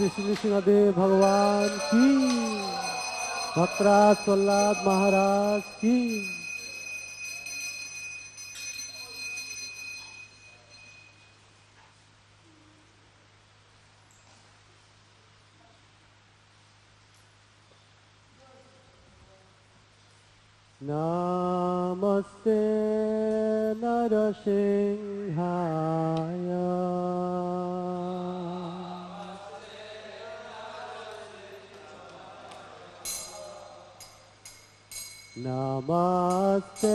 श्री नृसिंहदेव भगवान की, भक्तराज प्रहलाद महाराज की। नमस्ते नरसिंहाय, नमस्ते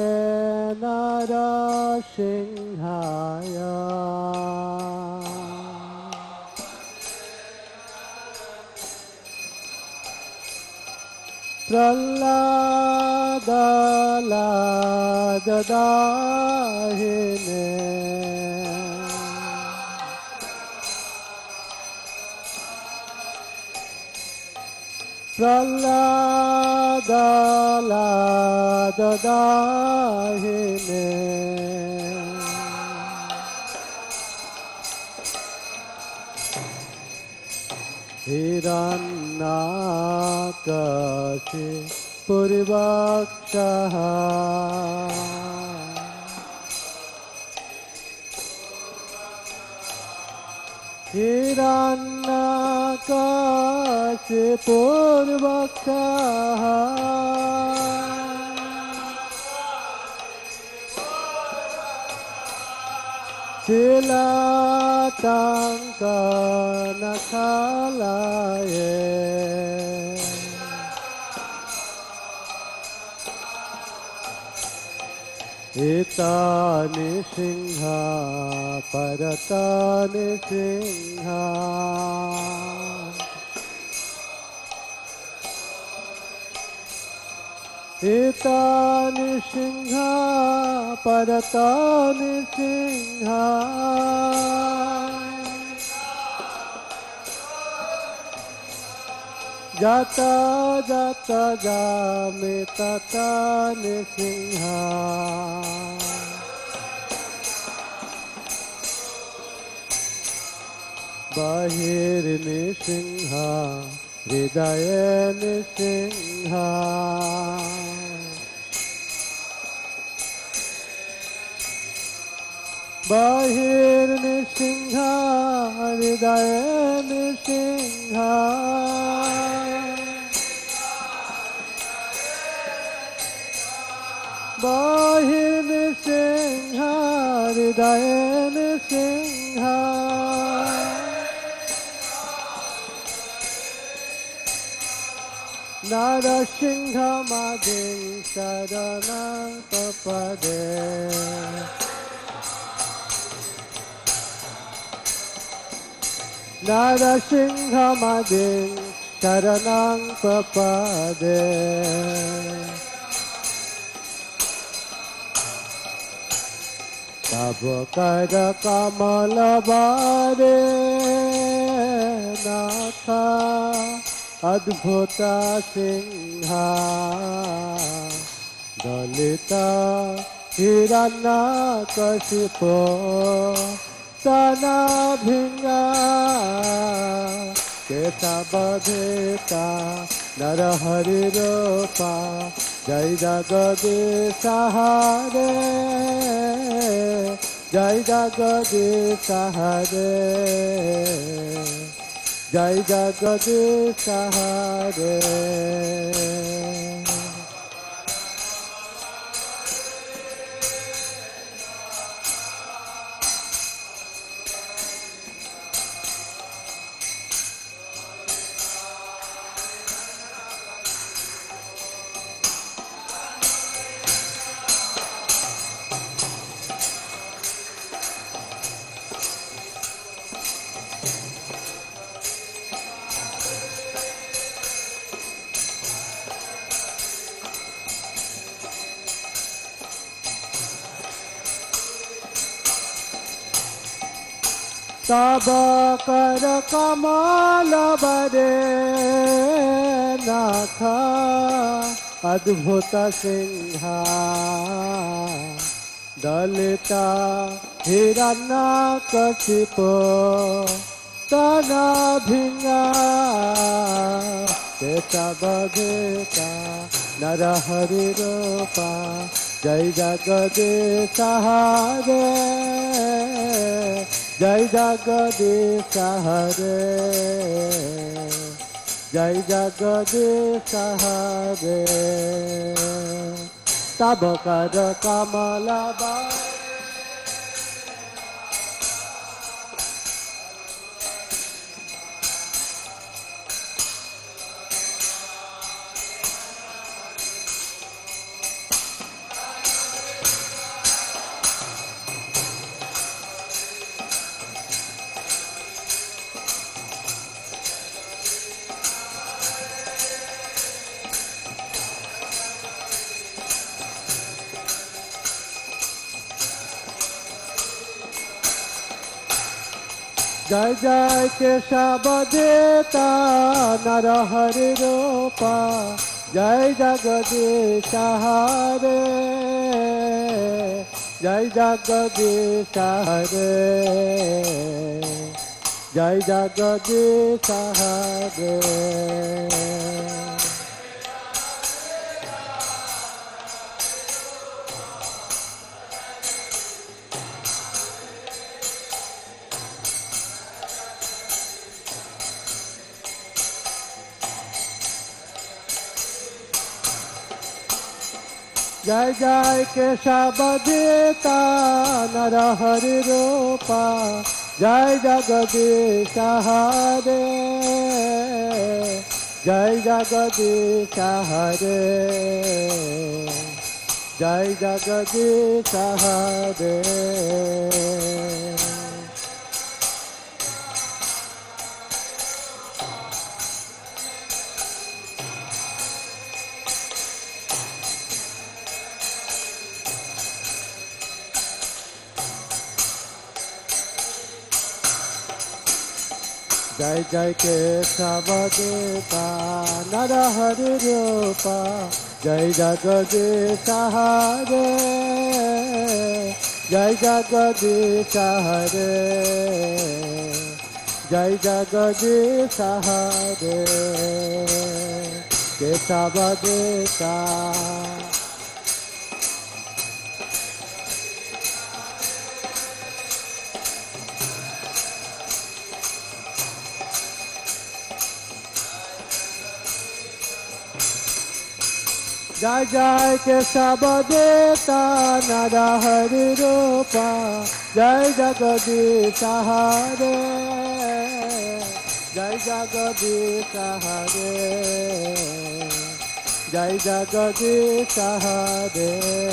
नरसिंहाय, प्रह्लादलाददाहिने, प्रह्लादलाददाहिने, हिरण्यकशिपुर्वक्षः, हिरण्यकशिपुर्वक्षः, शिलाताङ्कनखलये, एतानि सिंह परतानि सिंह, एतानि सिंह परतानि सिंह, जाता जाता जामि ततानि सिंह, बहिर्निसिंह हृदयनिसिंह, बहिर्निसिंह हृदयनिसिंह, बहिर्निसिंह हृदयनिसिंह, नरसिंहमदिं शरणं प्रपदे, नरसिंहमदिं शरणं प्रपदे, तव कर कमलबारे नाथ अद्भुत सिंह, दलित हिरण्यकशिपु तनाभिंगा, केशवधेता नरहरि रूपा, जय जगदीश हरे, जय जगदीश हरे, जय जगदीश हरे। तब कर कमल बरे नाथ अद्भुत सिंह, दलित हिरण्यकशिपु तना भिंगा केशव गीता नर हरि रूपा जय जगदीश हरे जय जगदीश हरे जय जगदीश हरे तब कर कमल जय जय केशव देता नर हरि रूपा जय जगदीश हरे जय जगदीश हरे जय जगदीश हरे जय जय केशव देता नर हरि रूपा जय जगदीश हरे जय जगदीश हरे जय जगदीश हरे जय जय केशव देता नर हरि रूपा जय जगदीश हरे जय जगदीश हरे जय जगदीश हरे केशव देता जय जय केशव देता नर हरि रूपा जय जगदीश हरे जय जगदीश हरे जय जगदीश हरे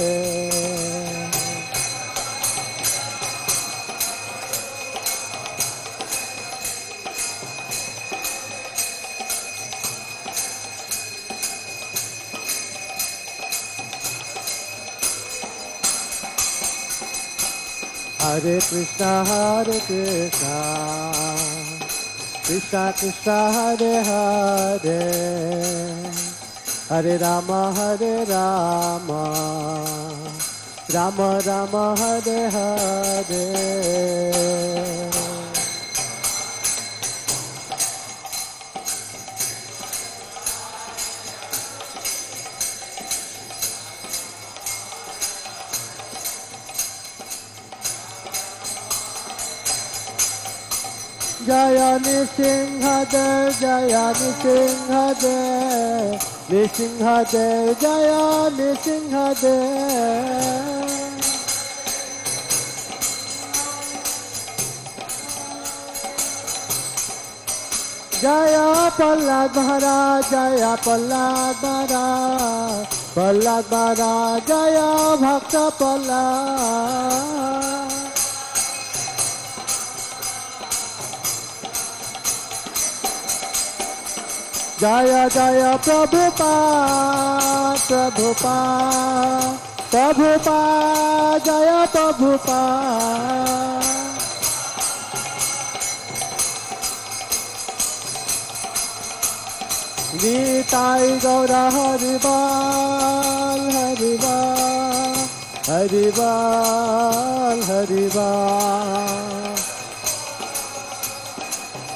हरे कृष्णा कृष्णा कृष्णा हरे हरे हरे राम राम राम हरे हरे जय नृसिंहदेव जय नृसिंहदेव नृसिंहदेव जय नृसिंहदेव जय प्रहलाद महाराज जय प्रहलाद महाराज जय भक्त प्रहलाद जय जय प्रभुपाद जय प्रभुपाद गीताई गौर हरिबाल हरिबाल हरिबाल हरिबाल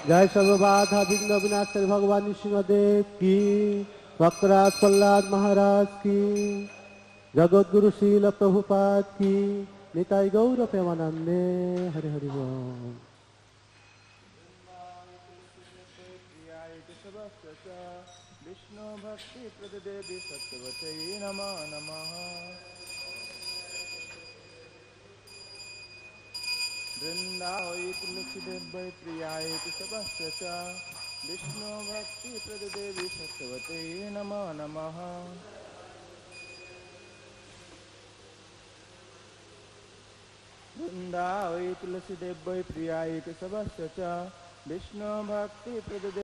जय सर्वबाधा विघ्न विनाशकारी भगवान नृसिंहदेव की, वक्रराज प्रहलाद महाराज की, जगत गुरु श्रील प्रभुपाद की, निताई गौर प्रेमानंदे। हरि हरि बोल। विष्णु भक्ति प्रद देवी सत्यवती नमः नमः। वृंदावै तुलसीदेवै प्रियाय सबस्य च, विष्णु भक्ति प्रद देवी सत्यवती नमः नमः। वृंदावै तुलसीदेवै प्रियाय सबस्य च, विष्णु भक्ति प्रद